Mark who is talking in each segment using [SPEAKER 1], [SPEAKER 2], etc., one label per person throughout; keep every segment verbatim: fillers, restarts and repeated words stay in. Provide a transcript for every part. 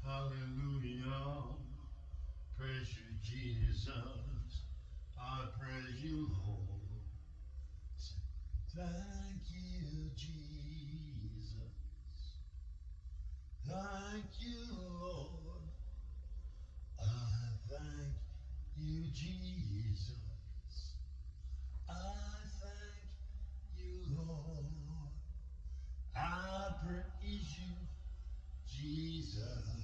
[SPEAKER 1] Hallelujah. Praise you, Jesus. I praise you, Lord. Thank you, Jesus. Thank you, Lord. I thank you, Jesus. I thank you, Lord. I praise you, Jesus.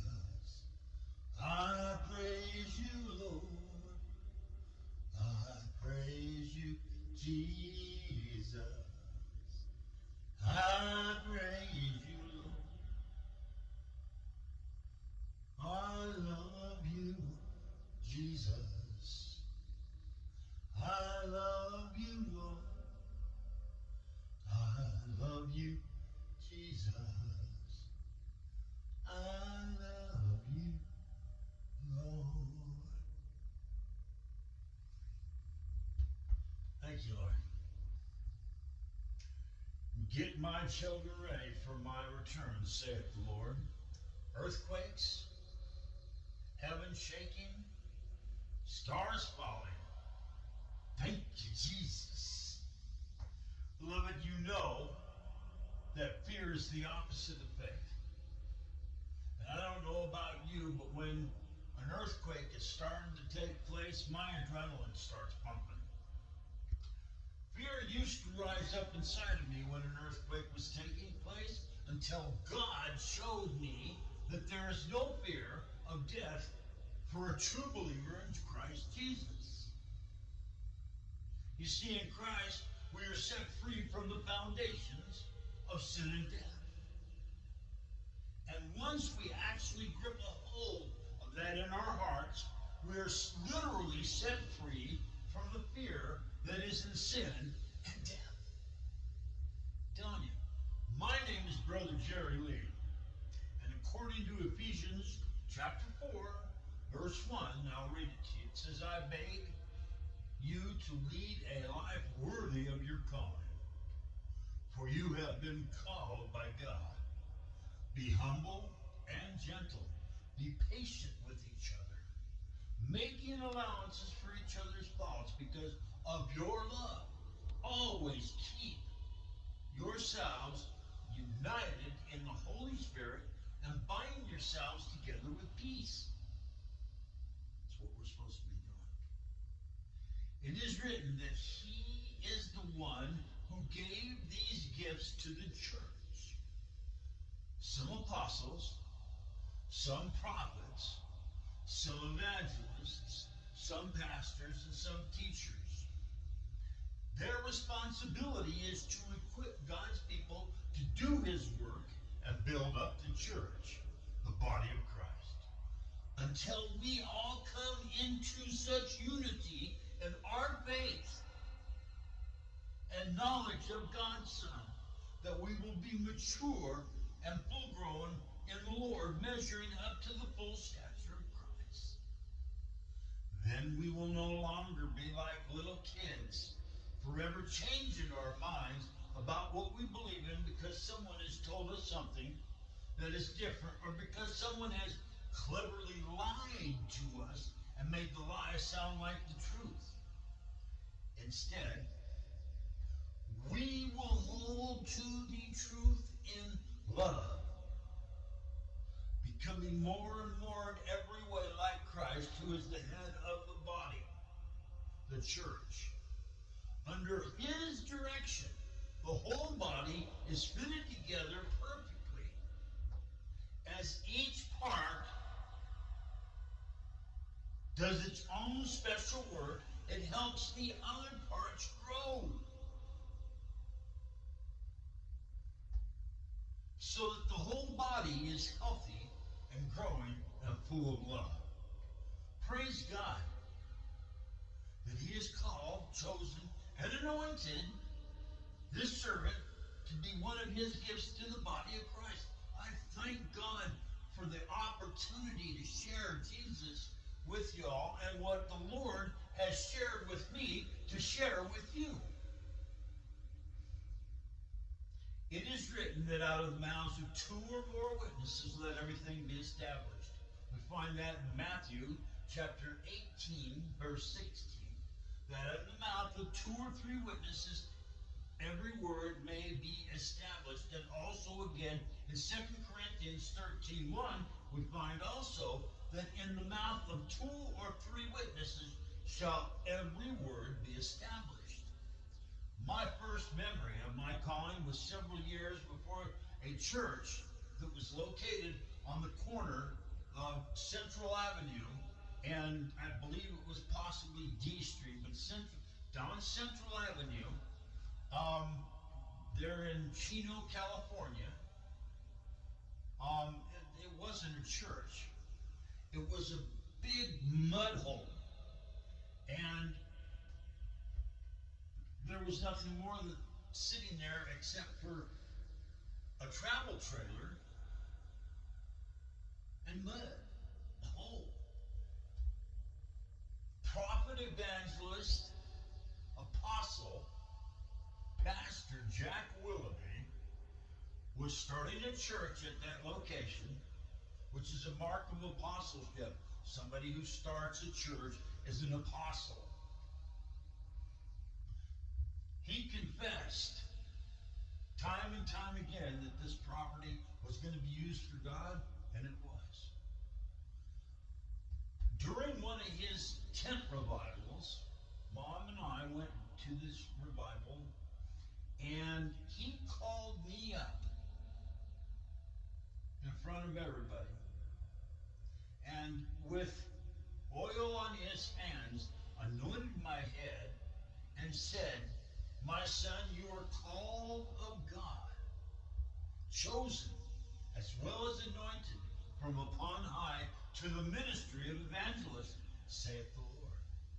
[SPEAKER 1] I praise you, Lord. I praise you, Jesus. I praise you, Lord. I love you, Jesus. I love you, Lord. I love you, Jesus. I love you, Lord. Thank you, Lord. Get my children ready for my return, saith the Lord. Earthquakes, heaven shaking, stars falling. Thank you, Jesus. Beloved, you know that fear is the opposite of faith. And I don't know about you, but when an earthquake is starting to take place, my adrenaline starts pumping. Fear used to rise up inside of me when an earthquake was taking place until God showed me that there is no fear of death for a true believer in Christ Jesus. You see, in Christ, we are set free from the foundations of sin and death. And once we actually grip a hold of that in our hearts, we are literally set free from the fear that is in sin and death. I'm telling you, my name is Brother Jerry Lee. And according to Ephesians chapter four, verse one, I'll read it to you. It says, I beg you to lead a life worthy of your calling, for you have been called by God. Be humble and gentle. Be patient with each other, making allowances for each other's faults because of your love. Always keep yourselves united in the Holy Spirit and bind yourselves together with peace. That's what we're supposed to be doing. It is written that he is the one who gave these gifts to the church. Some apostles, some prophets, some evangelists, some pastors, and some teachers. Their responsibility is to equip God's people to do his work and build up the church, the body of Christ, until we all come into such unity in our faith and knowledge of God's Son that we will be mature and full grown in the Lord, measuring up to the full stature of Christ. Then we will no longer be like little kids, forever changing our minds about what we believe in because someone has told us something that is different, or because someone has cleverly lied to us and made the lie sound like the truth. Instead, we will hold to the truth in love, becoming more and more in every way like Christ, who is the head of the body, the church. Under his direction, the whole body is fitted together perfectly. As each part does its own special work, it helps the other parts grow, so that the whole body is healthy and growing and full of love. Praise God that he has called, chosen, and anointed this servant to be one of his gifts to the body of Christ. I thank God for the opportunity to share Jesus with y'all and what the Lord has shared with me to share with you. It is written that out of the mouths of two or more witnesses let everything be established. We find that in Matthew chapter eighteen, verse sixteen, that in the mouth of two or three witnesses every word may be established. And also again in Second Corinthians thirteen one, we find also that in the mouth of two or three witnesses shall every word be established. My first memory of my calling was several years before a church that was located on the corner of Central Avenue, and I believe it was possibly D Street, but Central, down Central Avenue, um, they're in Chino, California. Um, it, it wasn't a church. It was a big mud hole, and there was nothing more than sitting there except for a travel trailer and mud, a hole. Prophet, evangelist, apostle, Pastor Jack Willoughby was starting a church at that location, which is a mark of apostleship. Somebody who starts a church is an apostle. He confessed time and time again that this property was going to be used for God, and it was. During one of his tent revivals, Mom and I went to this revival, and he called me up in front of everybody, and with oil on his hands, anointed my head, and said, "My son, you are called of God, chosen, as well as anointed from upon high to the ministry of evangelist, saith the Lord."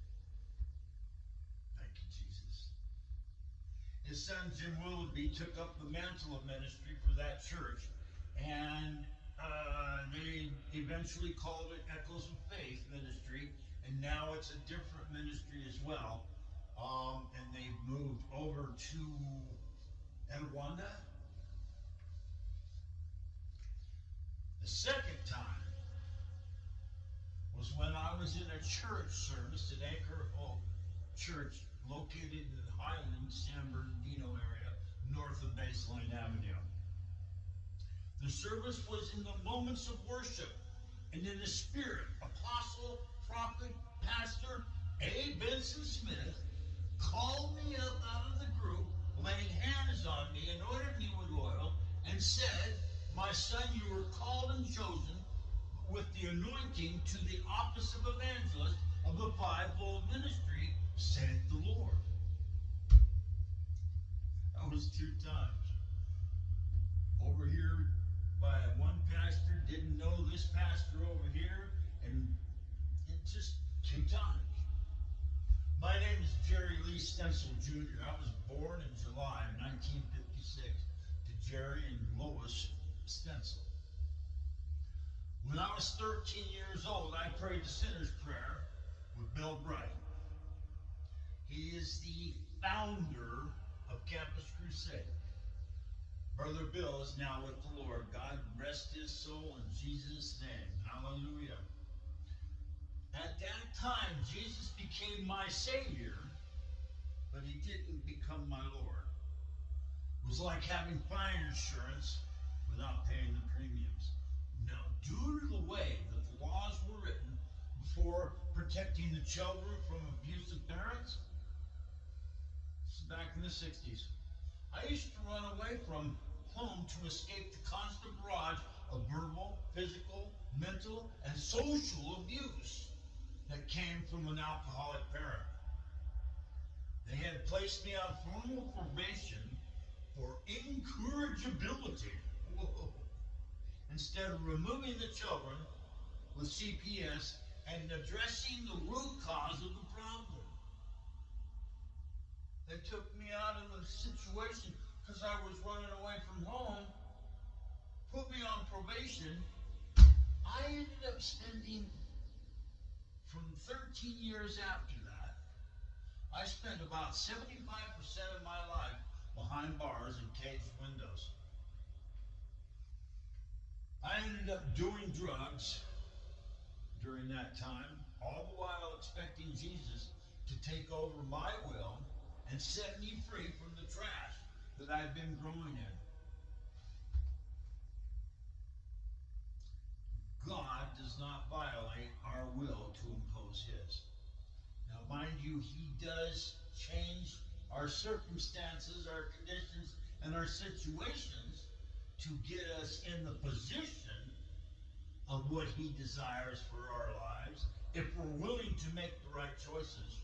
[SPEAKER 1] Thank you, Jesus. His son, Jim Willoughby, took up the mantle of ministry for that church, and uh, they eventually called it Echoes of Faith Ministry, and now it's a different ministry as well. Um, and they've moved over to Rwanda. The second time was when I was in a church service at Anchor Hope Church, located in the Highlands, San Bernardino area, north of Baseline Avenue. The service was in the moments of worship, and in the spirit, apostle, prophet, pastor A. Benson Smith called me up out of the group, laying hands on me, anointed me with oil, and said, "My son, you were called and chosen with the anointing to the office of evangelist of the fivefold ministry, saith the Lord." That was two times. Over here by one pastor, didn't know this pastor over here, and it just two times. My name is Jerry Lee Stencil Junior I was born in July of nineteen fifty-six to Jerry and Lois Stencil. When I was thirteen years old, I prayed the sinner's prayer with Bill Bright. He is the founder of Campus Crusade. Brother Bill is now with the Lord. God rest his soul in Jesus' name. Hallelujah. At that time, Jesus became my Savior, but he didn't become my Lord. It was like having fire insurance without paying the premiums. Now, due to the way that the laws were written for protecting the children from abusive parents, this is back in the sixties, I used to run away from home to escape the constant barrage of verbal, physical, mental, and social abuse that came from an alcoholic parent. They had placed me on formal probation for incorrigibility. Whoa. Instead of removing the children with C P S and addressing the root cause of the problem. They took me out of the situation because I was running away from home, put me on probation. I ended up spending, from thirteen years after that, I spent about seventy-five percent of my life behind bars and caged windows. I ended up doing drugs, during that time, all the while expecting Jesus to take over my will and set me free from the trash that I've been growing in. God does not violate our will to impose his. Now, mind you, he does change our circumstances, our conditions, and our situations to get us in the position of what he desires for our lives, if we're willing to make the right choices.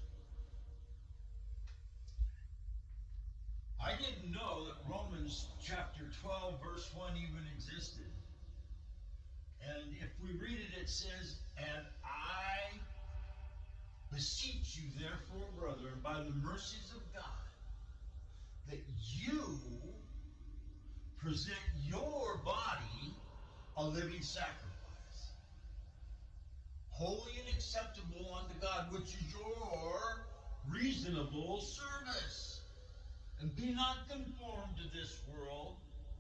[SPEAKER 1] I didn't know that Romans chapter twelve, verse one even existed. And if we read it, it says, "And I beseech you, therefore, brethren, by the mercies of God, that you present your body a living sacrifice, holy and acceptable unto God, which is your reasonable service. And be not conformed to this world,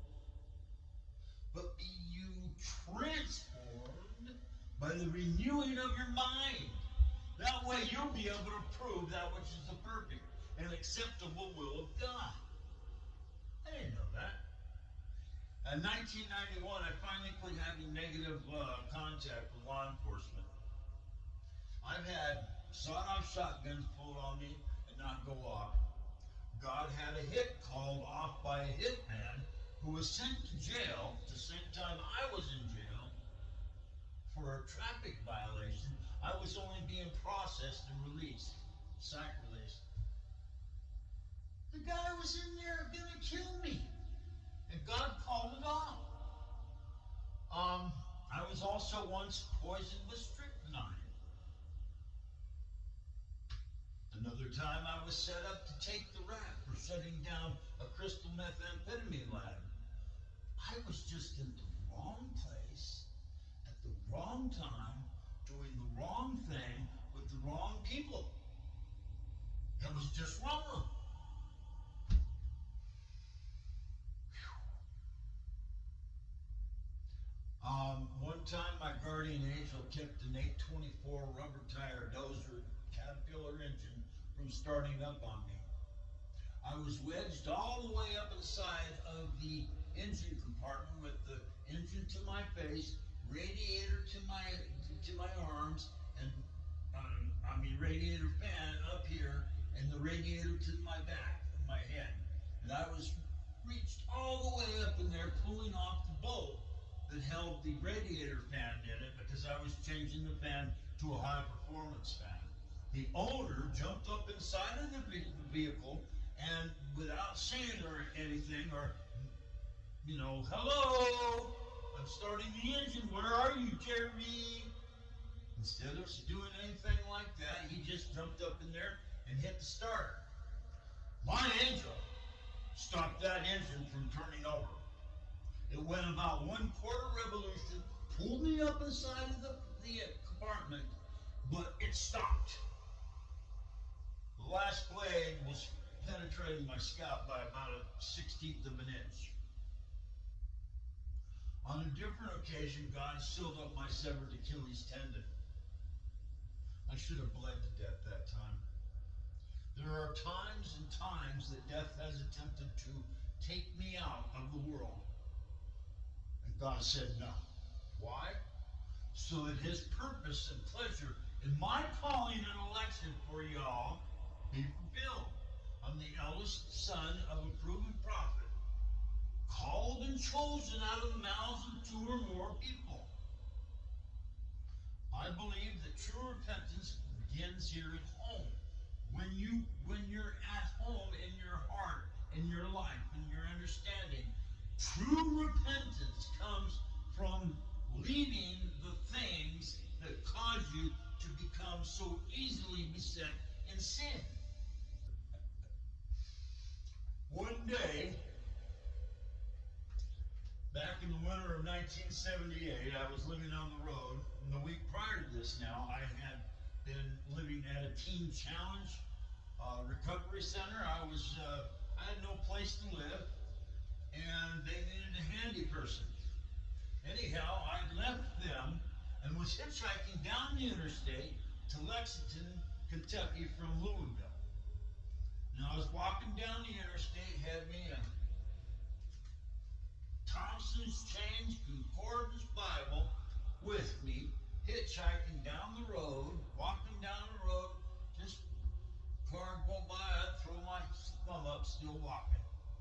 [SPEAKER 1] but be you transformed by the renewing of your mind. That way you'll be able to prove that which is the perfect and acceptable will of God." I didn't know that. In nineteen ninety-one, I finally quit having negative uh, contact with law enforcement. I've had sawed-off shotguns pulled on me and not go off. God had a hit called off by a hitman who was sent to jail at the same time I was in jail for a traffic violation. I was only being processed and released, sack released. The guy was in there gonna kill me, and God called it off. Um, I was also once poisoned with strychnine. Another time I was set up to take the rap for shutting down a crystal methamphetamine lab. I was just in the wrong place at the wrong time, doing the wrong thing with the wrong people. It was just wrong. Um, one time my guardian angel kept an eight twenty-four rubber tire dozer Caterpillar engine from starting up on me. I was wedged all the way up inside of the engine compartment with the engine to my face, radiator to my to my arms, and um, I mean radiator fan up here, and the radiator to my back, my head. And I was reached all the way up in there, pulling off the bolt that held the radiator fan in it, because I was changing the fan to a high performance fan. The owner jumped up inside of the vehicle, and without saying or anything, or, you know, "Hello, I'm starting the engine, where are you, Jerry?" Instead of doing anything like that, he just jumped up in there and hit the starter. My angel stopped that engine from turning over. It went about one quarter revolution, pulled me up inside of the, the compartment, but it stopped. The last blade was penetrating my scalp by about a sixteenth of an inch. On a different occasion, God sealed up my severed Achilles tendon. I should have bled to death that time. There are times and times that death has attempted to take me out of the world. And God said no. Why? So that his purpose and pleasure in my calling and election for y'all be fulfilled. I'm the eldest son of a proven prophet, called and chosen out of the mouths of two or more people. I believe that true repentance begins here at home. When you when you're at home in your heart, in your life, in your understanding, true repentance comes from leaving the things that cause you to become so easily beset in sin. One day, back in the winter of nineteen seventy-eight, I was living on the road. And the week prior to this now, I had been living at a teen challenge uh, recovery center. I was, uh, I had no place to live, and they needed a handy person. Anyhow, I left them and was hitchhiking down the interstate to Lexington, Kentucky from Louisville. And I was walking down the interstate, had me a Thompson's Change Concordance Bible with me, hitchhiking down the road, walking down the road, just car go by, I'd throw my thumb up, still walking.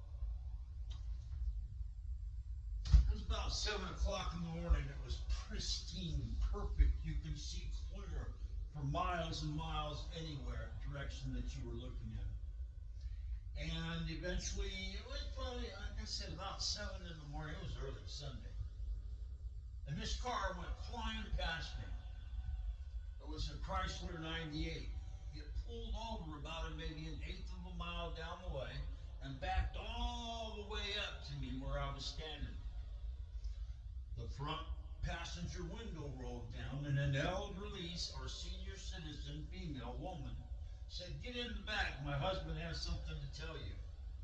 [SPEAKER 1] It was about seven o'clock in the morning. It was pristine, perfect. You can see clear for miles and miles anywhere, direction that you were looking in. And eventually, it was probably, like I said, about seven in the morning. It was early Sunday. And this car went flying past me. It was a Chrysler ninety-eight. It pulled over about a, maybe an eighth of a mile down the way and backed all the way up to me where I was standing. The front passenger window rolled down, and an elderly or senior citizen female woman said, "Get in the back. My husband has something to tell you."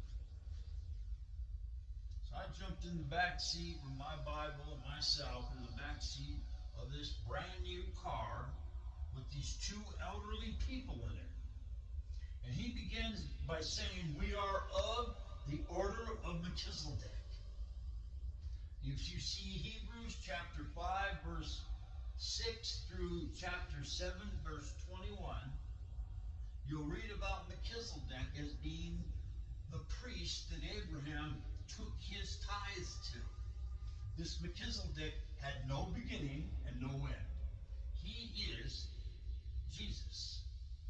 [SPEAKER 1] So I jumped in the back seat with my Bible and myself in the back seat of this brand new car with these two elderly people in it. And he begins by saying, "We are of the order of Melchizedek." If you see Hebrews chapter five, verse six through chapter seven, verse twenty-one, you'll read about Melchizedek as being the priest that Abraham took his tithes to. This Melchizedek had no beginning and no end. He is Jesus.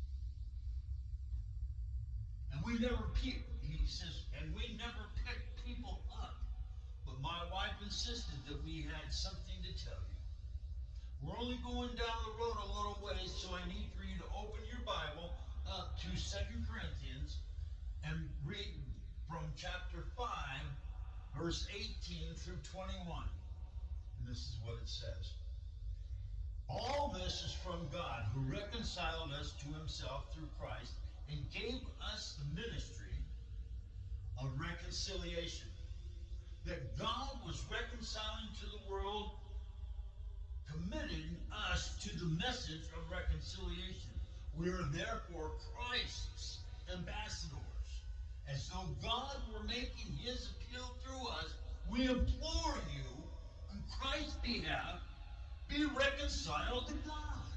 [SPEAKER 1] And we never pick, he says, and we never pick people up. But my wife insisted that we had something to tell you. We're only going down the road a little ways, so I need for you to open your Bible up to Second Corinthians and read from chapter five, verse eighteen through twenty-one. And this is what it says. "All this is from God, who reconciled us to himself through Christ and gave us the ministry of reconciliation." That God was reconciling to the world, committing us to the message of reconciliation. We are therefore Christ's ambassadors. As though God were making his appeal through us, we implore you, on Christ's behalf, be reconciled to God.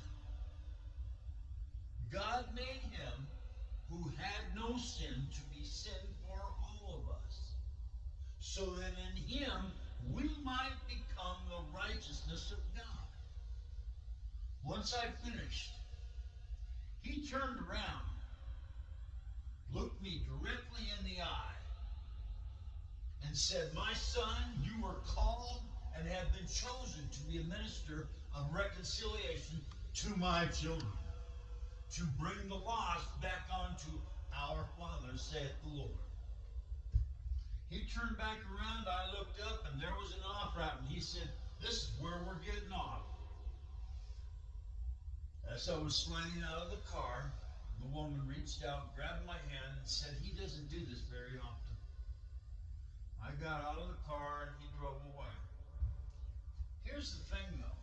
[SPEAKER 1] God made him who had no sin to be sin for all of us, so that in him we might become the righteousness of God. Once I finished, he turned around, looked me directly in the eye, and said, "My son, you were called and have been chosen to be a minister of reconciliation to my children, to bring the lost back onto our Father, saith the Lord." He turned back around, I looked up, and there was an off-ramp, and he said, "This is where we're getting off." As I was sliding out of the car, the woman reached out, grabbed my hand, and said, "He doesn't do this very often." I got out of the car, and he drove away. Here's the thing, though.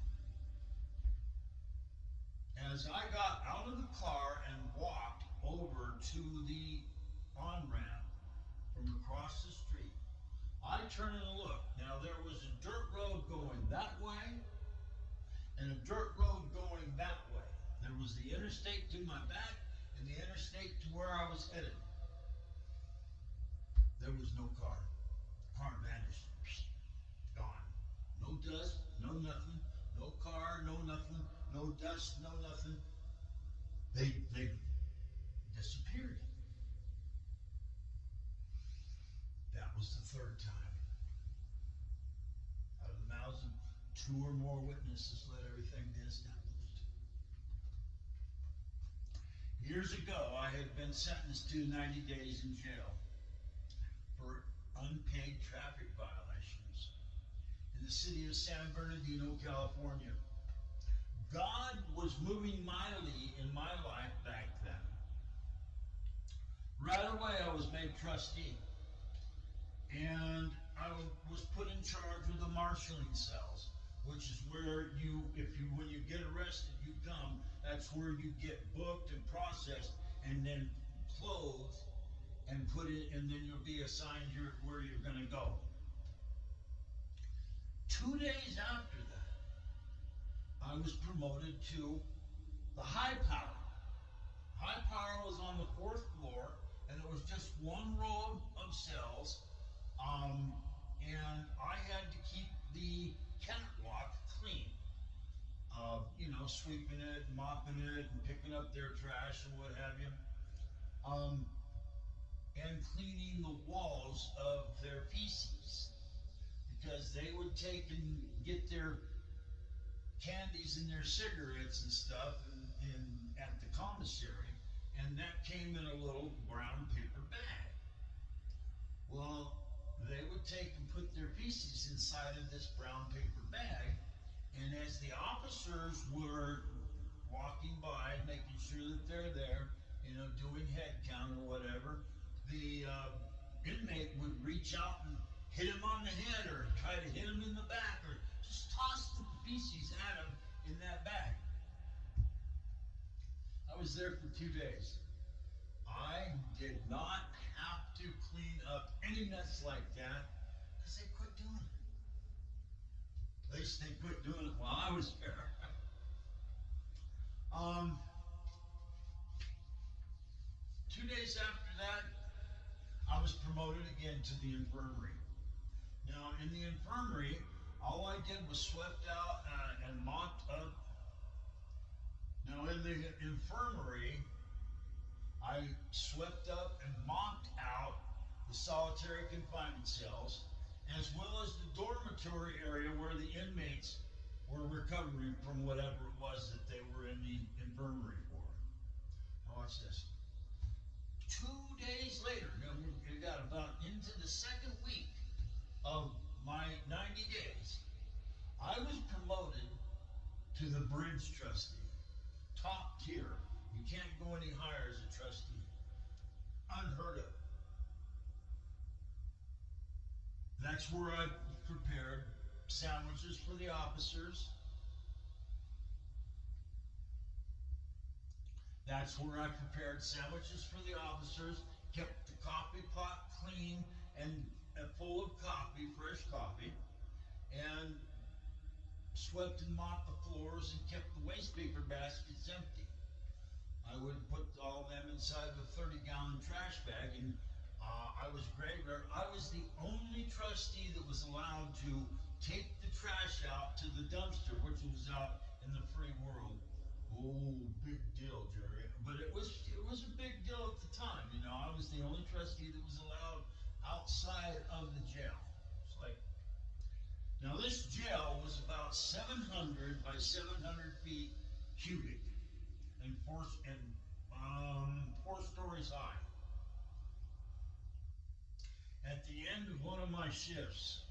[SPEAKER 1] As I got out of the car and walked over to the on-ramp from across the street, I turned and looked. Now, there was a dirt road going that way and a dirt road going that way. There was the interstate to my back and the interstate to where I was headed. There was no car. The car vanished. Gone. No dust, no nothing. No car, no nothing. No dust, no nothing. They, they disappeared. That was the third time. Out of the mouths of two or more witnesses, let everything be established. Years ago, I had been sentenced to ninety days in jail for unpaid traffic violations in the city of San Bernardino, California. God was moving mightily in my life back then. Right away, I was made trustee, and I was put in charge of the marshaling cells, which is where you, if you, when you get arrested, you come, that's where you get booked and processed and then clothed and put it, and then you'll be assigned your, where you're going to go. Two days after that, I was promoted to the high power. High power was on the fourth floor, and it was just one row of cells, um, and I had to keep the catwalk clean. Uh, you know, sweeping it, mopping it, and picking up their trash and what have you. Um, and cleaning the walls of their feces, because they would take and get their candies and their cigarettes and stuff in, in, at the commissary, and that came in a little brown paper bag. Well, they would take and put their feces inside of this brown paper bag, and as the officers were walking by, making sure that they're there, you know, doing head count or whatever, the uh, inmate would reach out and hit him on the head or try to hit him in the back or just toss the feces at him in that bag. I was there for two days. I did not have to clean up any mess like that because they quit doing it. At least they quit doing it while I was there. um, two days after that, I was promoted again to the infirmary. Now, in the infirmary, all I did was swept out uh, and mopped up. Now, in the infirmary, I swept up and mopped out the solitary confinement cells, as well as the dormitory area where the inmates were recovering from whatever it was that they were in the infirmary for. Now watch this. Two days later, we got about into the second week of my ninety days, I was promoted to the bridge trustee. Top tier. You can't go any higher as a trustee. Unheard of. That's where I prepared sandwiches for the officers. That's where I prepared sandwiches for the officers, kept the coffee pot clean and uh, full of coffee, fresh coffee, and swept and mopped the floors and kept the waste paper baskets empty. I would put all of them inside of a thirty gallon trash bag, and uh, I was graveyard. I was the only trustee that was allowed to take the trash out to the dumpster, which was out in the free world. Oh, big deal, Jerry. But it was it was a big deal at the time. You know, I was the only trustee that was allowed outside of the jail. It's like, now this jail was about seven hundred by seven hundred feet cubic and four and um, four stories high. At the end of one of my shifts,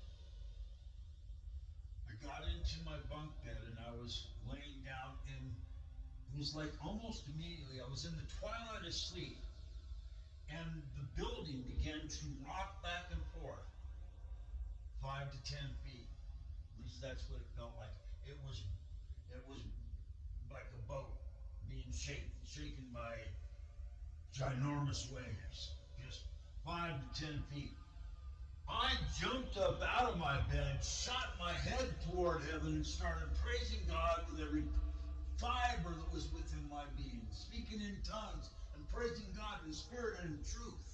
[SPEAKER 1] I got into my bunk bed and I was laying down, and it was like almost immediately I was in the twilight of sleep, and the building began to rock back and forth five to ten feet. At least that's what it felt like. It was it was like a boat being shaken, shaken by ginormous waves, just five to ten feet. I jumped up out of my bed, shot my head toward heaven, and started praising God with every fiber that was within my being, speaking in tongues and praising God in spirit and in truth.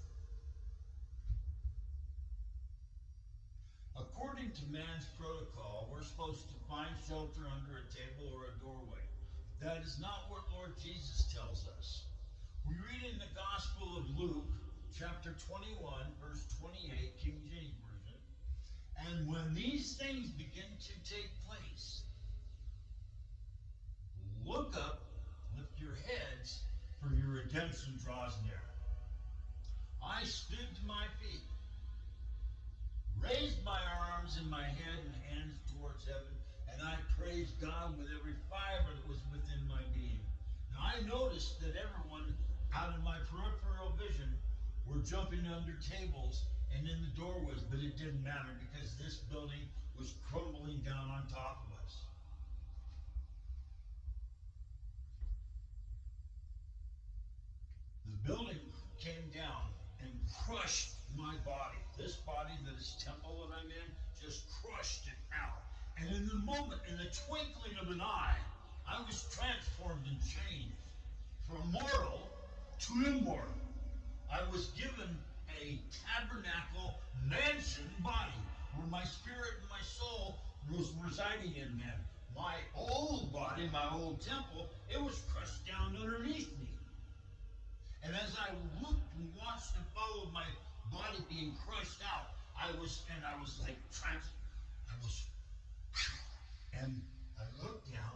[SPEAKER 1] According to man's protocol, we're supposed to find shelter under a table or a doorway. That is not what Lord Jesus tells us. We read in the Gospel of Luke, chapter twenty-one, verse twenty-eight, King James Version, and when these things begin to take place, look up, lift your heads, for your redemption draws near. I stood to my feet, raised my arms and my head and hands towards heaven, and I praised God with every fiber that was within my being. Now I noticed that everyone out of my peripheral vision were jumping under tables and in the doorways, but it didn't matter because this building was crumbling down on top of us. crushed my body. This body that is temple that I'm in just crushed it out. And in the moment, in the twinkling of an eye, I was transformed and changed from mortal to immortal. I was given a tabernacle mansion body where my spirit and my soul was residing in then. My old body, my old temple, it was crushed down underneath me. And as I looked and watched and followed my body being crushed out, I was, and I was like, trans, I was, and I looked down,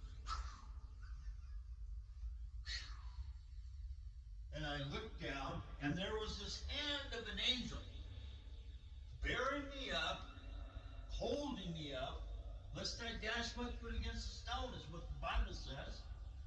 [SPEAKER 1] and I looked down, and there was this hand of an angel bearing me up, holding me up, lest I dash my foot against a stone, is what the Bible says.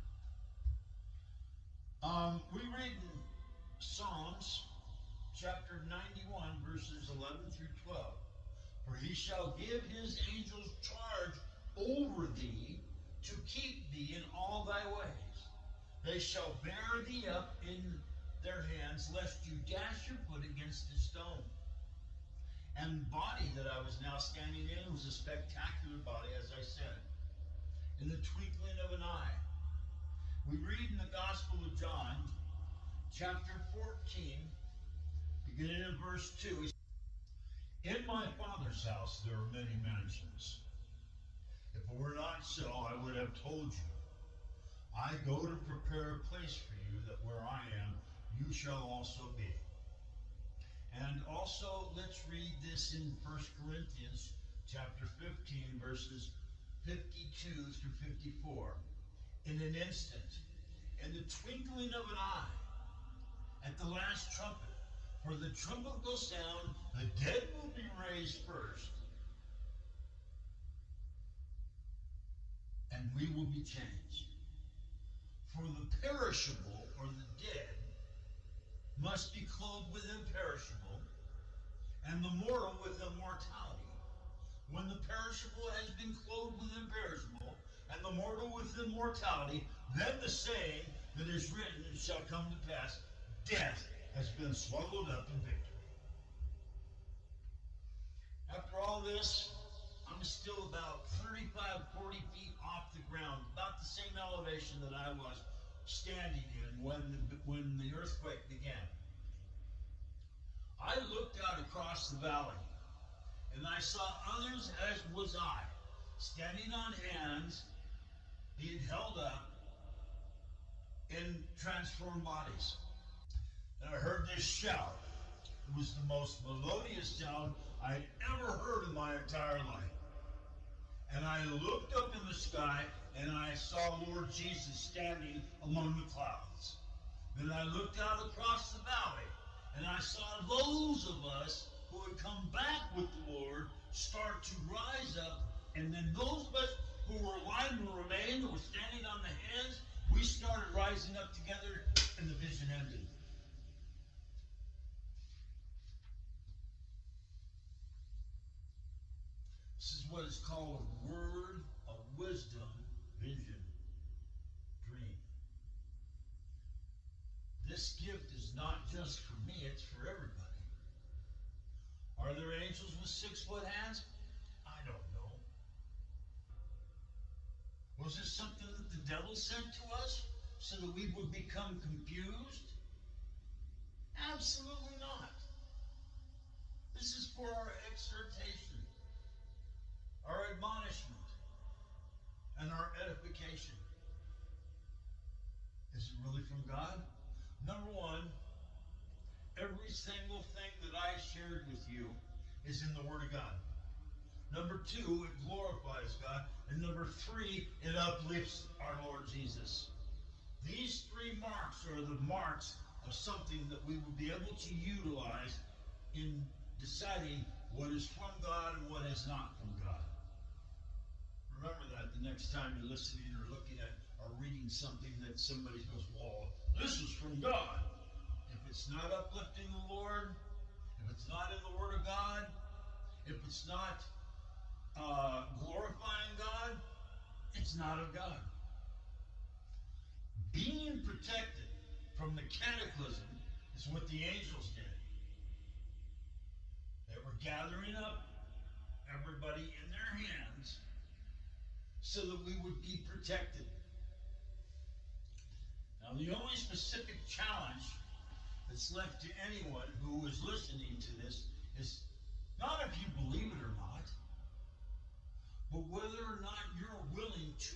[SPEAKER 1] Um, we read in Psalms chapter ninety-one, verses eleven through twelve. For he shall give his angels charge over thee to keep thee in all thy ways. They shall bear thee up in their hands, lest you dash your foot against a stone. And the body that I was now standing in was a spectacular body, as I said, in the twinkling of an eye. We read in the Gospel of John, chapter fourteen, beginning in verse two. In my Father's house there are many mansions. If it were not so, I would have told you. I go to prepare a place for you, that where I am, you shall also be. And also, let's read this in First Corinthians chapter fifteen, verses fifty-two through fifty-four. In an instant, in the twinkling of an eye, at the last trumpet, for the trumpet will sound, the dead will be raised first, and we will be changed. For the perishable, or the dead, must be clothed with imperishable, and the mortal with immortality. When the perishable has been clothed with imperishable, and the mortal with immortality, then the saying that is written shall come to pass, death has been swallowed up in victory. After all this, I'm still about thirty-five, forty feet off the ground, about the same elevation that I was standing in when the, when the earthquake began. I looked out across the valley, and I saw others as was I, standing on hands, being held up in transformed bodies. And I heard this shout. It was the most melodious sound I'd ever heard in my entire life. And I looked up in the sky, and I saw Lord Jesus standing among the clouds. Then I looked out across the valley, and I saw those of us who had come back with the Lord start to rise up, and then those of us who were alive and remained, who were standing on the hands, we started rising up together, and the vision ended. This is what is called a word of wisdom, vision, dream. This gift is not just for me, it's for everybody. Are there angels with six-foot hands? I don't know. Was this something that the devil sent to us so that we would become confused? Absolutely not. This is for our exhortation, our admonishment, and our edification. Is it really from God? Number one, every single thing that I shared with you is in the Word of God. Number two, it glorifies God. And number three, it uplifts our Lord Jesus. These three marks are the marks of something that we will be able to utilize in deciding what is from God and what is not from God. Remember that the next time you're listening or looking at or reading something that somebody goes, well, this is from God. If it's not uplifting the Lord, if it's not in the Word of God, if it's not uh, glorifying God, it's not of God. Being protected from the cataclysm is what the angels did. They were gathering up everybody in their hands so that we would be protected. Now, the only specific challenge that's left to anyone who is listening to this is not if you believe it or not, but whether or not you're willing to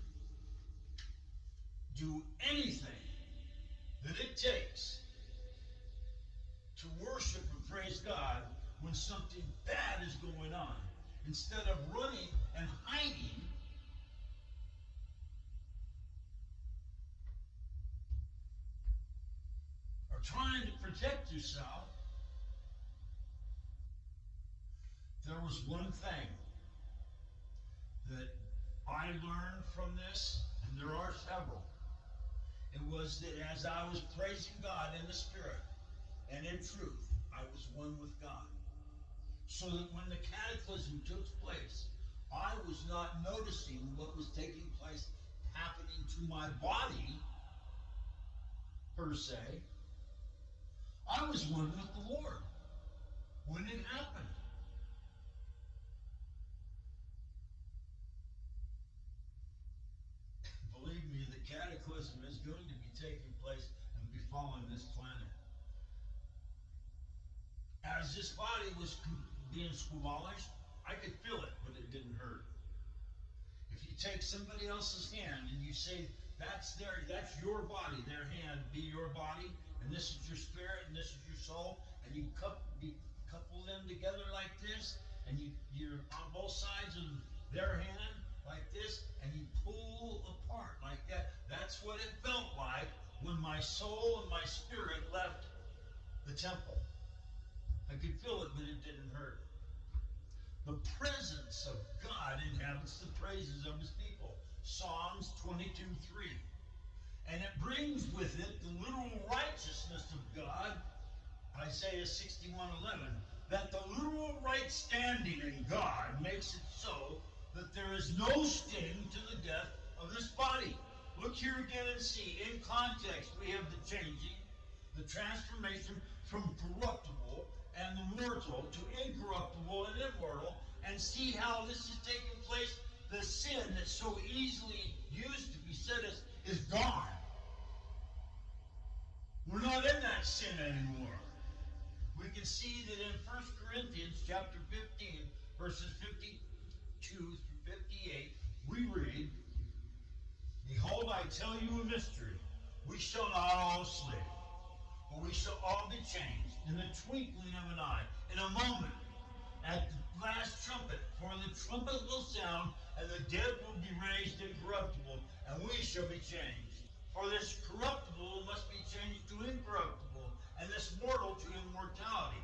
[SPEAKER 1] do anything that it takes to worship and praise God when something bad is going on, instead of running and hiding or trying to protect yourself. There was one thing that I learned from this, and there are several. It was that as I was praising God in the Spirit and in truth, I was one with God. So that when the cataclysm took place, I was not noticing what was taking place happening to my body, per se. I was one with the Lord when it happened. Believe me, the cataclysm is going to be taking place and befalling this planet. As this body was being squelched, I could feel it, but it didn't hurt. If you take somebody else's hand and you say, that's their, that's your body, their hand be your body, and this is your spirit, and this is your soul, and you couple, you couple them together like this, and you, you're on both sides of their hand like this, and you pull apart like that. That's what it felt like when my soul and my spirit left the temple. I could feel it, but it didn't hurt. The presence of God inhabits the praises of his people. Psalms twenty-two three. And it brings with it the literal righteousness of God, Isaiah sixty-one eleven, that the literal right standing in God makes it so that there is no sting to the death of this body. Look here again and see. In context, we have the changing, the transformation from corruptible and the mortal to incorruptible and immortal, and see how this is taking place. The sin that so easily used to beset us is gone. We're not in that sin anymore. We can see that in First Corinthians chapter fifteen, verses fifty-two through fifty-eight, we read, Behold, I tell you a mystery. We shall not all sleep, but we shall all be changed in the twinkling of an eye, in a moment, at the last trumpet. For the trumpet will sound, and the dead will be raised incorruptible, and we shall be changed. For this corruptible must be changed to incorruptible, and this mortal to immortality.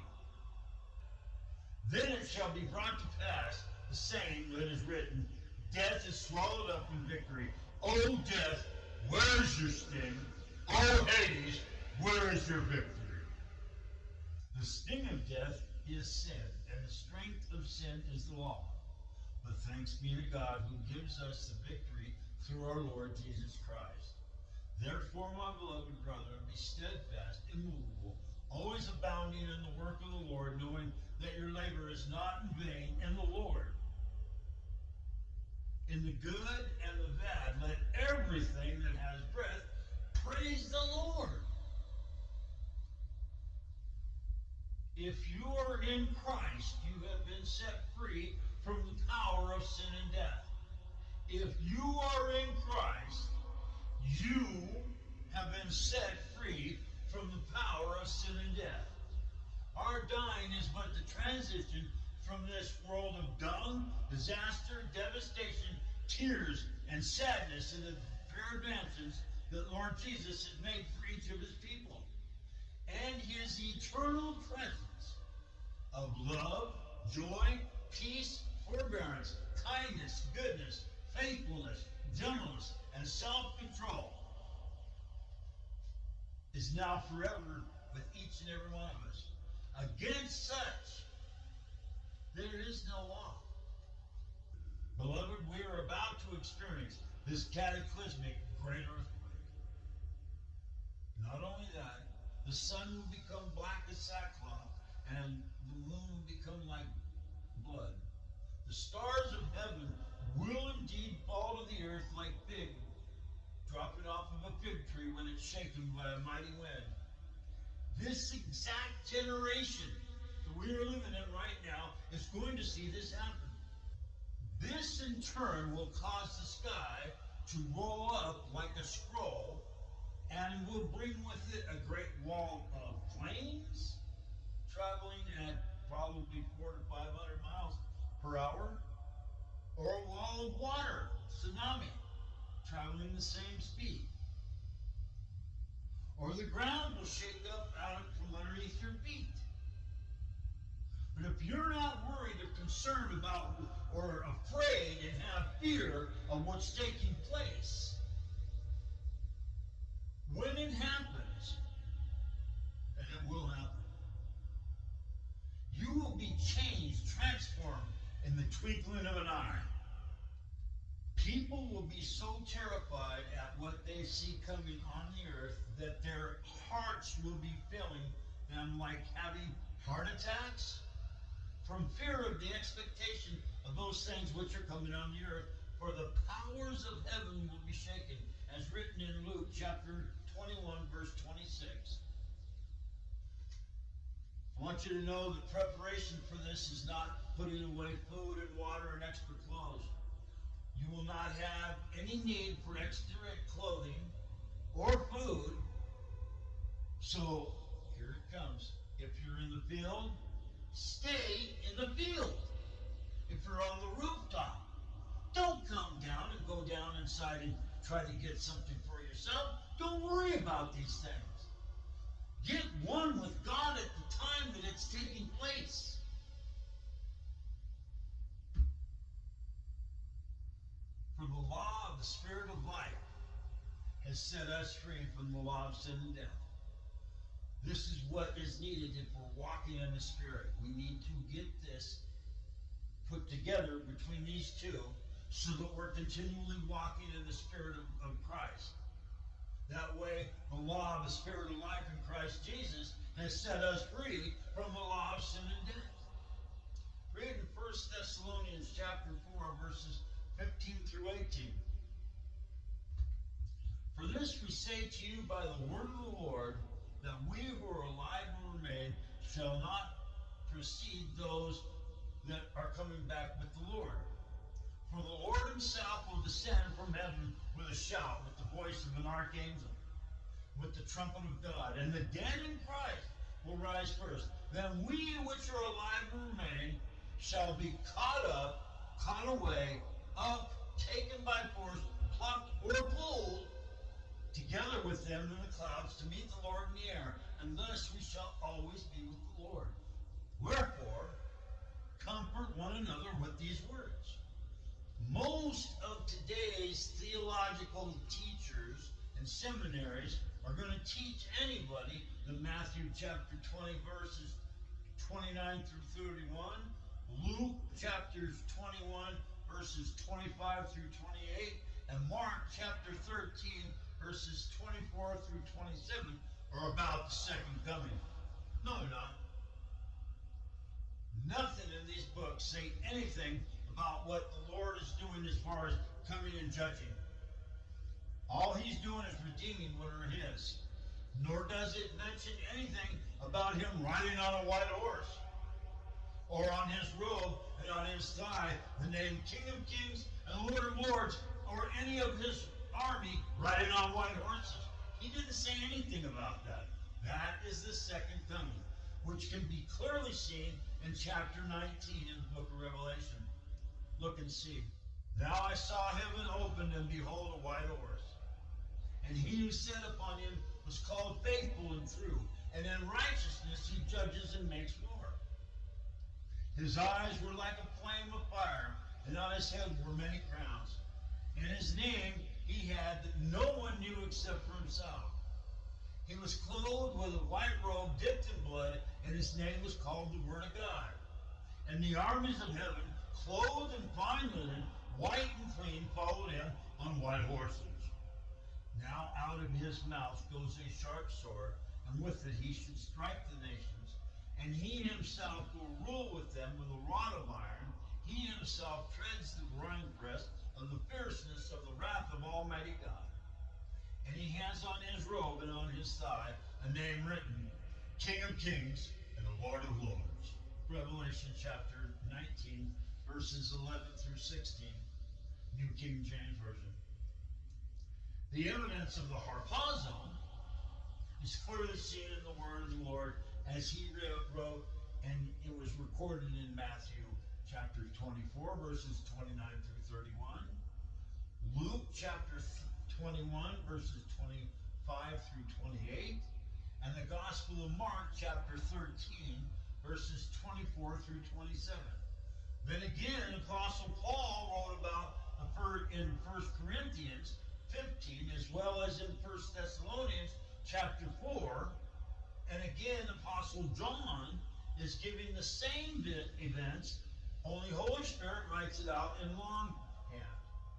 [SPEAKER 1] Then it shall be brought to pass the saying that is written, Death is swallowed up in victory. O death, where is your sting? O Hades, where is your victory? The sting of death is sin, and the strength of sin is the law. But thanks be to God who gives us the victory through our Lord Jesus Christ. Therefore, my beloved brother, be steadfast, immovable, always abounding in the work of the Lord, knowing that your labor is not in vain in the Lord. In the good and the bad, let everything that has breath praise the Lord. If you are in Christ, you have been set free from the power of sin and death. If you are in Christ, you have been set free from the power of sin and death. Our dying is but the transition from this world of dung, disaster, devastation, tears, and sadness into the fair advances that Lord Jesus has made for each of his people, and his eternal presence of love, joy, peace, forbearance, kindness, goodness, faithfulness, gentleness, and self-control is now forever with each and every one of us. Against such, there is no law. Beloved, we are about to experience this cataclysmic great earthquake. Not only that, the sun will become black as sackcloth, and the moon become like blood. The stars of heaven will indeed fall to the earth like fig dropping off of a fig tree when it's shaken by a mighty wind. This exact generation that we are living in right now is going to see this happen. This in turn will cause the sky to roll up like a scroll and will bring with it a great wall of flames traveling at probably four to five hundred miles per hour, or a wall of water, tsunami, traveling the same speed. Or the ground will shake up out from underneath your feet. But if you're not worried or concerned about or afraid and have fear of what's taking place, when it happens, and it will happen, you will be changed, transformed in the twinkling of an eye. People will be so terrified at what they see coming on the earth that their hearts will be filling them like having heart attacks from fear of the expectation of those things which are coming on the earth. For the powers of heaven will be shaken, as written in Luke chapter twenty-one, verse twenty-six. I want you to know that preparation for this is not putting away food and water and extra clothes. You will not have any need for extra clothing or food. So here it comes. If you're in the field, stay in the field. If you're on the rooftop, don't come down and go down inside and try to get something for yourself. Don't worry about these things. Get one with God at the time that it's taking place. For the law of the Spirit of life has set us free from the law of sin and death. This is what is needed if we're walking in the Spirit. We need to get this put together between these two so that we're continually walking in the Spirit of, of Christ. That way, the law of the Spirit of life in Christ Jesus has set us free from the law of sin and death. Read in First Thessalonians chapter four, verses fifteen through eighteen. For this we say to you by the word of the Lord, that we who are alive and remain shall not precede those that are coming back with the Lord. For the Lord himself will descend from heaven with a shout, with the voice of an archangel, with the trumpet of God, and the dead in Christ will rise first. Then we which are alive and remain shall be caught up, caught away, up, taken by force, plucked or pulled together with them in the clouds to meet the Lord in the air, and thus we shall always be with the Lord. Wherefore, comfort one another with these words. Most of today's theological teachers and seminaries are going to teach anybody that Matthew chapter twenty, verses twenty-nine through thirty-one, Luke chapters twenty-one, verses twenty-five through twenty-eight, and Mark chapter thirteen, verses twenty-four through twenty-seven are about the second coming. No, they're not. Nothing in these books say anything about what the Lord is doing as far as coming and judging. All he's doing is redeeming what are his. Nor does it mention anything about him riding on a white horse, or on his robe and on his thigh the name King of Kings and Lord of Lords, or any of his army riding on white horses. He didn't say anything about that. That is the second coming, which can be clearly seen in chapter nineteen in the book of Revelation. Look and see. Now I saw heaven opened, and behold, a white horse. And he who sat upon him was called Faithful and True, and in righteousness he judges and makes war. His eyes were like a flame of fire, and on his head were many crowns. And his name he had that no one knew except for himself. He was clothed with a white robe dipped in blood, and his name was called the Word of God. And the armies of heaven, clothed in fine linen, white and clean, followed him on white horses. Now out of his mouth goes a sharp sword, and with it he should strike the nations, And he himself will rule with them with a rod of iron. He himself treads the winepress of the fierceness of the wrath of Almighty God. And he has on his robe and on his thigh a name written, King of Kings and the Lord of Lords. Revelation chapter nineteen, verses eleven through sixteen, New King James Version. The evidence of the harpazo is clearly seen in the word of the Lord as he wrote, and it was recorded in Matthew chapter twenty-four, verses twenty-nine through thirty-one, Luke chapter twenty-one, verses twenty-five through twenty-eight, and the Gospel of Mark chapter thirteen, verses twenty-four through twenty-seven. Then again, Apostle Paul wrote about in First Corinthians fifteen, as well as in First Thessalonians chapter four. And again, Apostle John is giving the same events, only Holy Spirit writes it out in longhand.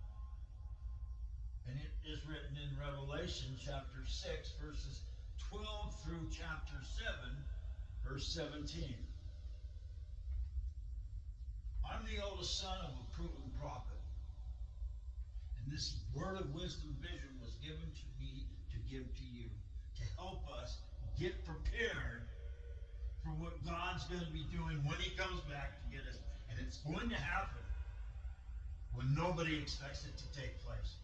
[SPEAKER 1] And it is written in Revelation chapter six, verses twelve through chapter seven, verse seventeen. I'm the oldest son of a proven prophet. And this word of wisdom vision was given to me to give to you, to help us get prepared for what God's going to be doing when he comes back to get us. And it's going to happen when nobody expects it to take place.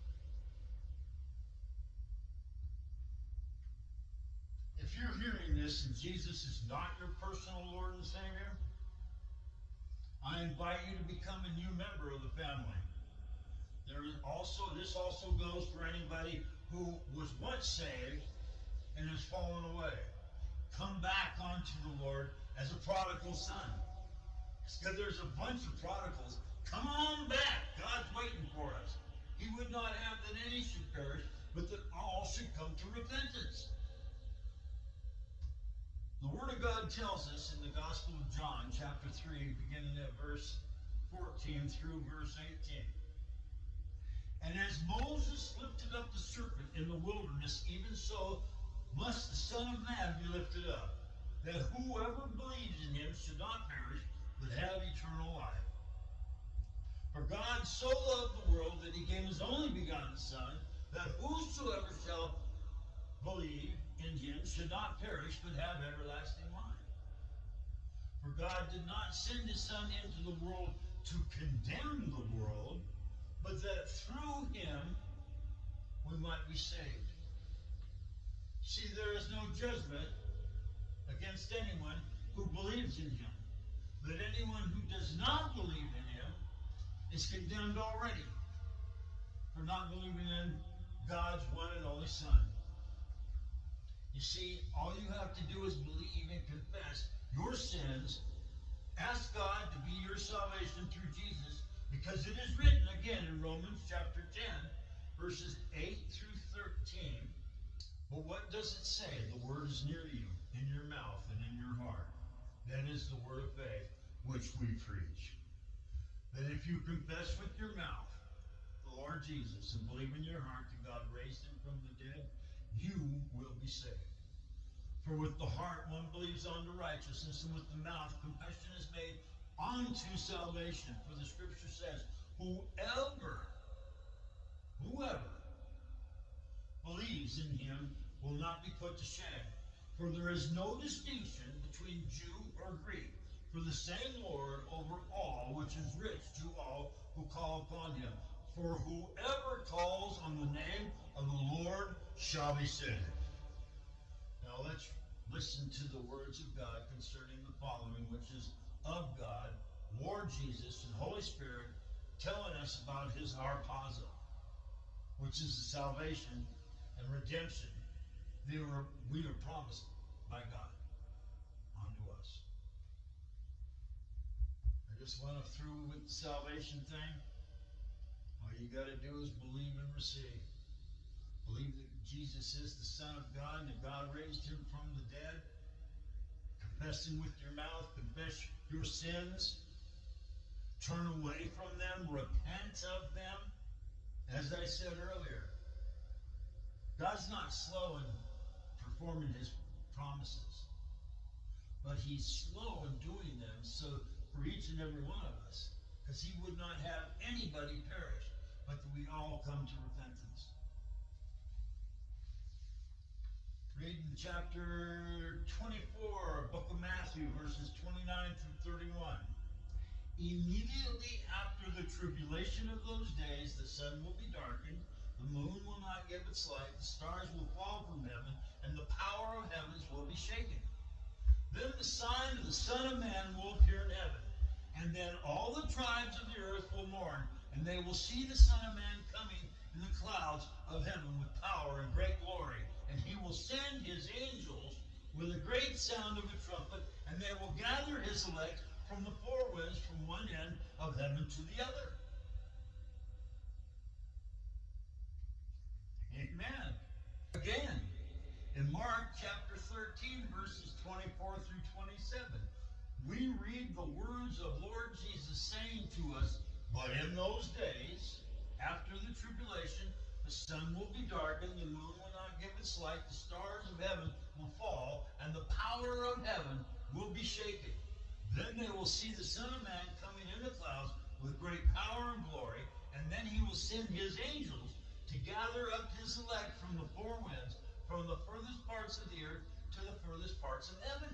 [SPEAKER 1] If you're hearing this and Jesus is not your personal Lord and Savior, I invite you to become a new member of the family. There is also, this also goes for anybody who was once saved and has fallen away. Come back onto the Lord as a prodigal son. Because there's a bunch of prodigals. Come on back. God's waiting for us. He would not have that any should perish, but that all should come to repentance. The Word of God tells us in the Gospel of John, chapter three, beginning at verse fourteen through verse eighteen. And as Moses lifted up the serpent in the wilderness, even so must the Son of Man be lifted up, that whoever believes in him should not perish, but have eternal life. For God so loved the world that he gave his only begotten Son, that whosoever shall believe in him should not perish, but have everlasting life. For God did not send his Son into the world to condemn the world, but that through him we might be saved. See, there is no judgment against anyone who believes in him. But anyone who does not believe in him is condemned already for not believing in God's one and only Son. You see, all you have to do is believe and confess your sins. Ask God to be your salvation through Jesus, because it is written again in Romans chapter ten, verses eight through thirteen. But what does it say? The word is near you, in your mouth and in your heart. That is the word of faith which we preach. That if you confess with your mouth the Lord Jesus and believe in your heart that God raised him from the dead, you will be saved. For with the heart one believes unto righteousness, and with the mouth confession is made unto salvation. For the scripture says, whoever, whoever believes in him will not be put to shame. For there is no distinction between Jew or Greek, for the same Lord over all, which is rich to all who call upon him. For whoever calls on the name of the Lord shall be saved. Now let's listen to the words of God concerning the following, which is of God, Lord Jesus, and Holy Spirit, telling us about his harpazo, which is the salvation and redemption they were, we are promised by God unto us. I just went through with the salvation thing. All you got to do is believe and receive. Believe that Jesus is the Son of God and that God raised him from the dead. Confess him with your mouth. Confess your sins. Turn away from them. Repent of them. As I said earlier, God's not slow in performing his promises. but he's slow in doing them, so for each and every one of us, because he would not have anybody perish, but that we all come to repentance. Read in chapter twenty-four, book of Matthew, verses twenty-nine through thirty-one. Immediately after the tribulation of those days, the sun will be darkened, the moon will not give its light, the stars will fall from heaven, and the power of heavens will be shaken. Then the sign of the Son of Man will appear in heaven, and then all the tribes of the earth will mourn, and they will see the Son of Man coming in the clouds of heaven with power and great glory. And he will send his angels with a great sound of a trumpet, and they will gather his elect from the four winds, from one end of heaven to the other. Amen. Again, in Mark chapter thirteen, verses twenty-four through twenty-seven, we read the words of Lord Jesus saying to us, but in those days, after the tribulation, the sun will be darkened, the moon will not give its light, the stars of heaven will fall, and the power of heaven will be shaken. Then they will see the Son of Man coming in the clouds with great power and glory, and then he will send his angels to gather up his elect from the four winds, from the furthest parts of the earth to the furthest parts of heaven.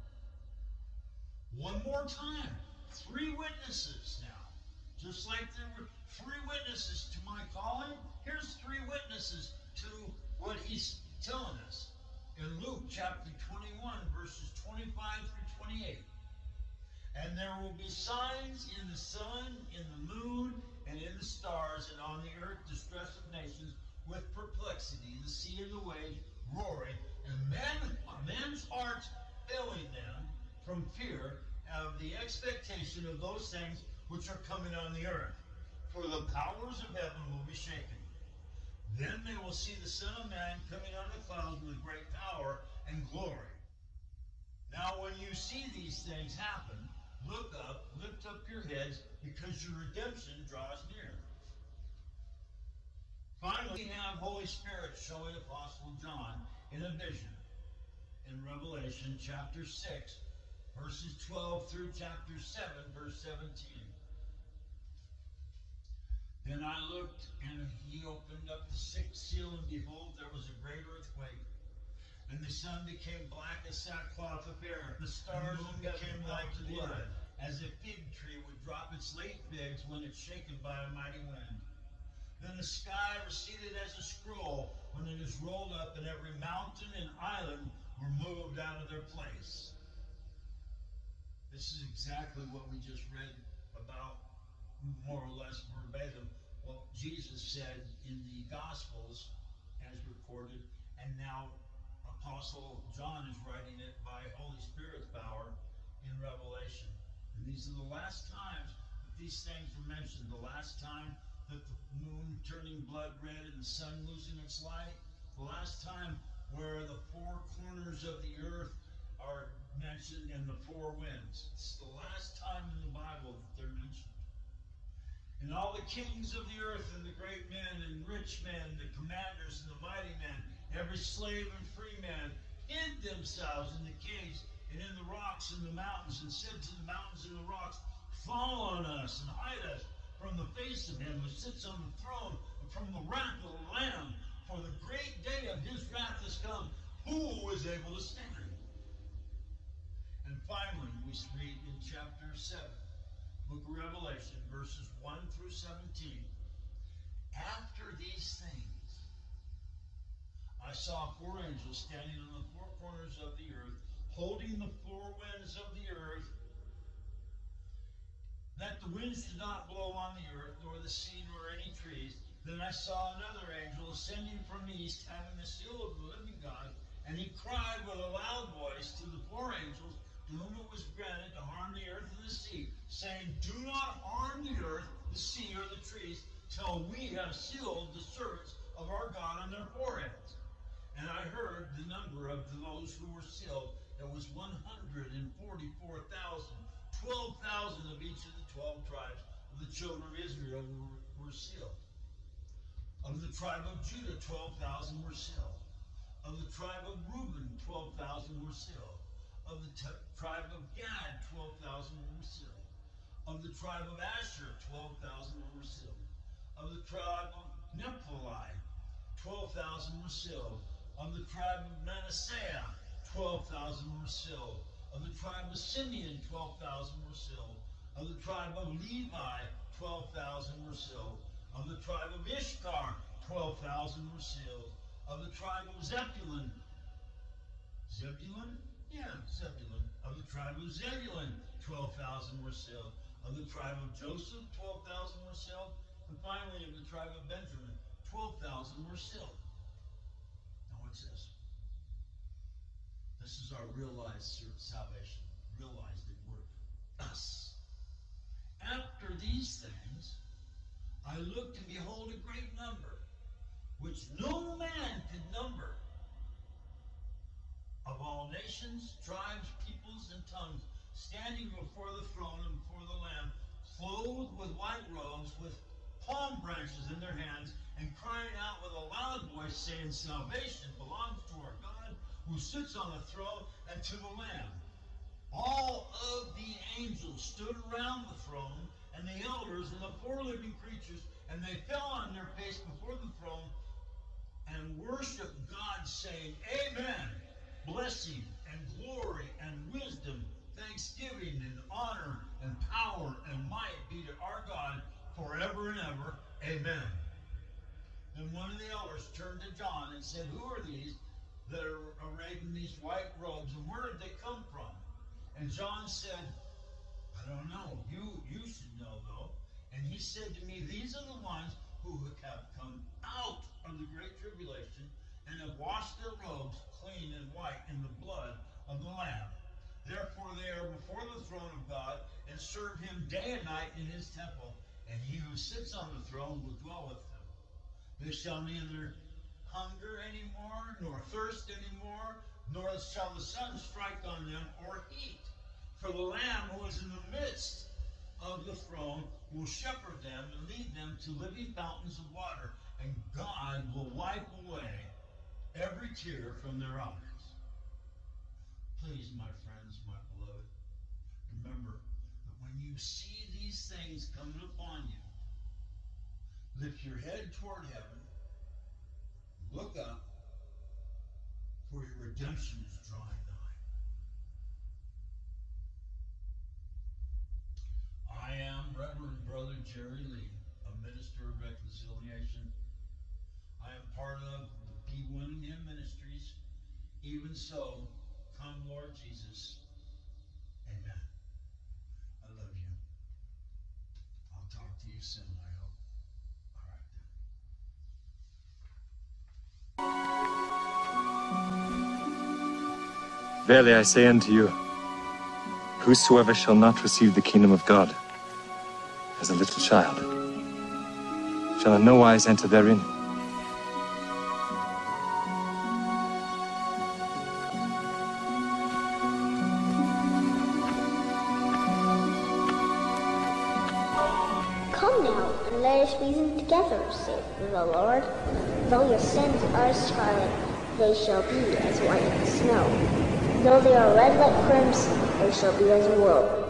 [SPEAKER 1] One more time, three witnesses now. Just like there were three witnesses to my calling, here's three witnesses to what he's telling us. In Luke chapter twenty-one, verses twenty-five through twenty-eight. And there will be signs in the sun, in the moon, and in the stars, and on the earth distress of nations with perplexity, the sea and the waves roaring, and men, men's hearts failing them from fear of the expectation of those things which are coming on the earth. For the powers of heaven will be shaken. Then they will see the Son of Man coming on the clouds with great power and glory. Now when you see these things happen, look up, lift up your heads, because your redemption draws near. Finally, we have Holy Spirit showing Apostle John in a vision in Revelation chapter six, verses twelve through chapter seven, verse seventeen. Then I looked, and he opened up the sixth seal, and behold, there was a great earthquake. And the sun became black as sackcloth of hair. The stars and the moon became like blood, as a fig tree would drop its late figs when it's shaken by a mighty wind. Then the sky receded as a scroll when it is rolled up, and every mountain and island were moved out of their place. This is exactly what we just read about, more or less verbatim, what Jesus said in the Gospels as recorded, and now Apostle John is writing it by Holy Spirit's power in Revelation. And these are the last times that these things were mentioned. The last time that the moon turning blood red and the sun losing its light. The last time where the four corners of the earth are mentioned and the four winds. It's the last time in the Bible that they're mentioned. And all the kings of the earth and the great men and rich men, the commanders and the mighty men, every slave and free man hid themselves in the caves and in the rocks and the mountains, and said to the mountains and the rocks, fall on us and hide us from the face of him who sits on the throne, and from the wrath of the Lamb, for the great day of his wrath has come. Who is able to stand? And finally, we read in chapter seven, book of Revelation, verses one through seventeen. After these things, I saw four angels standing on the four corners of the earth, holding the four winds of the earth, that the winds should not blow on the earth, nor the sea, nor any trees. Then I saw another angel ascending from the east, having the seal of the living God, and he cried with a loud voice to the four angels, to whom it was granted to harm the earth and the sea, saying, do not harm the earth, the sea, or the trees, till we have sealed the servants of our God on their foreheads. And I heard the number of those who were sealed. It was one hundred forty-four thousand. twelve thousand of each of the twelve tribes of the children of Israel were, were sealed. Of the tribe of Judah, twelve thousand were sealed. Of the tribe of Reuben, twelve thousand were sealed. Of the t- tribe of Gad, twelve thousand were sealed. Of the tribe of Asher, twelve thousand were sealed. Of the tribe of Naphtali, twelve thousand were sealed. Of the tribe of Manasseh, twelve thousand were sealed. Of the tribe of Simeon, twelve thousand were sealed. Of the tribe of Levi, twelve thousand were sealed. Of the tribe of Ishkar, twelve thousand were sealed. Of the tribe of Zebulun, Zebulun? Yeah, Zebulun. Of the tribe of Zebulun, twelve thousand were sealed. Of the tribe of Joseph, twelve thousand were sealed. And finally, of the tribe of Benjamin, twelve thousand were sealed. Now what's this? This is our realized salvation. Realized it worked. Us. After these things, I looked and behold a great number, which no man could number, of all nations, tribes, peoples, and tongues, standing before the throne and before the Lamb, clothed with white robes, with palm branches in their hands, and crying out with a loud voice, saying, Salvation belongs to our God, who sits on the throne, and to the Lamb. All of the angels stood around the throne, and the elders, and the four living creatures, and they fell on their face before the throne, and worshiped God, saying, Amen. Blessing and glory and wisdom, thanksgiving and honor and power and might be to our God forever and ever. Amen. Then one of the elders turned to John and said, Who are these that are arrayed in these white robes, and where did they come from? And John said, I don't know. You, you should know, though. And he said to me, These are the ones who have come out of the great tribulation and have washed their robes clean and white in the blood of the Lamb. Therefore they are before the throne of God, and serve him day and night in his temple, and he who sits on the throne will dwell with them. They shall neither hunger anymore, nor thirst anymore, nor shall the sun strike on them, or heat. For the Lamb who is in the midst of the throne will shepherd them and lead them to living fountains of water, and God will wipe away every tear from their eyes. Please, my friends, my beloved, remember that when you see these things coming upon you, lift your head toward heaven, look up, for your redemption is drawing nigh. I am Reverend Brother Jerry Lee, a minister of reconciliation. I am part of Be Winning Him Ministries. Even so, come Lord Jesus. Amen. I love you. I'll talk to you soon, I hope. All right then.
[SPEAKER 2] Verily I say unto you, whosoever shall not receive the kingdom of God as a little child shall in no wise enter therein.
[SPEAKER 3] Come now, and let us reason together, saith the Lord. Though your sins are as scarlet, they shall be as white as snow. Though they are red like crimson, they shall be as wool.